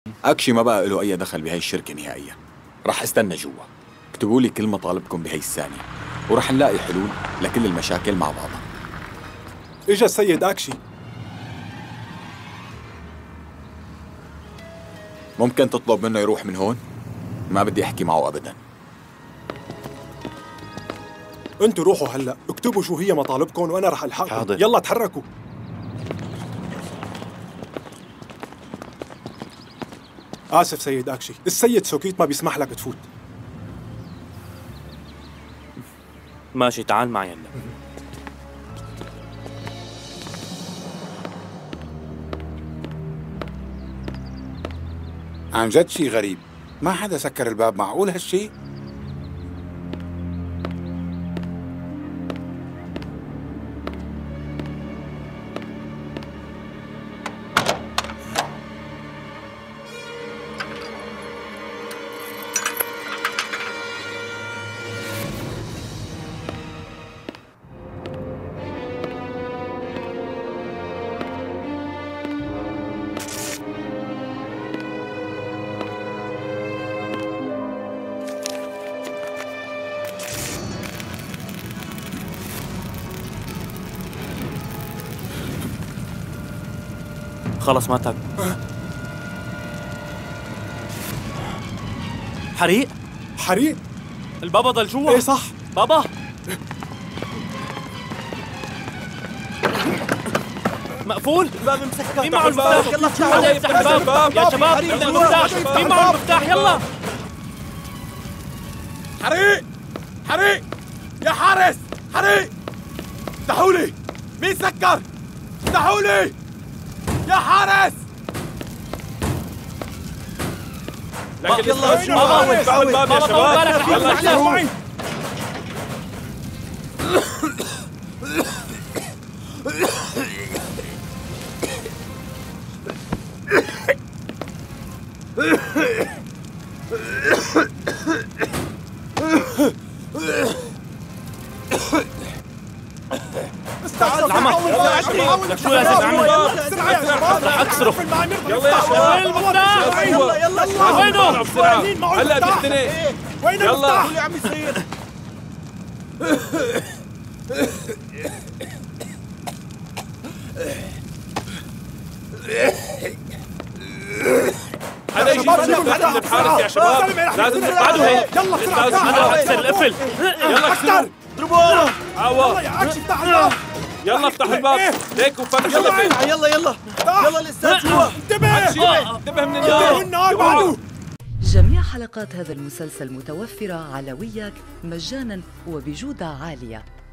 أكشي ما بقى له أي دخل بهاي الشركة نهائيا. رح استنى جوا، اكتبوا لي كل مطالبكم بهاي الثانية ورح نلاقي حلول لكل المشاكل مع بعضها. إجا السيد أكشي. ممكن تطلب منه يروح من هون؟ ما بدي أحكي معه أبدا. انتوا روحوا هلا، اكتبوا شو هي مطالبكم وأنا رح ألحقكم. حاضر. يلا تحركوا. آسف سيد أكشي، السيد سوكيت ما بيسمح لك تفوت. ماشي، تعال معي هلا. عن جد شي غريب، ما حدا سكر الباب. معقول هالشي؟ خلص ما تعب. حريق؟ حريق؟ البابا ضل جوا. ايه صح. بابا مقفول؟ الباب مسكر. مين معه المفتاح؟ يلا افتحوا. حدا يفتح الباب يا شباب. بدنا المفتاح. مين معه المفتاح؟ يلا. حريق! حريق! يا حارس! حريق! افتحوا لي! مين سكر؟ افتحوا لي! يا حارس! لكن يلا بابا افتحوا الباب يا شباب. يلا افتحوا. لك شو لازم اعمل؟ رح اكسره. يلا يا شباب. المفتاح. يلا وينه؟ بسرعة. هلا بيختنق. وين يلا. المفتاح؟ يا عم يصير. هذا يجي يفتح الحارس يا شباب. لازم نساعده هيك. يلا بسرعة. انا اكسر القفل. يلا اكسروا. اضربوه. عوا. يا أكشي افتح الباب. يلا افتح الباب. ليك وفتح القفل. يلا يلا الاستاذ جوا. انتبه من النار. النار بعده. جميع حلقات هذا المسلسل متوفرة على وياك مجانا وبجودة عالية.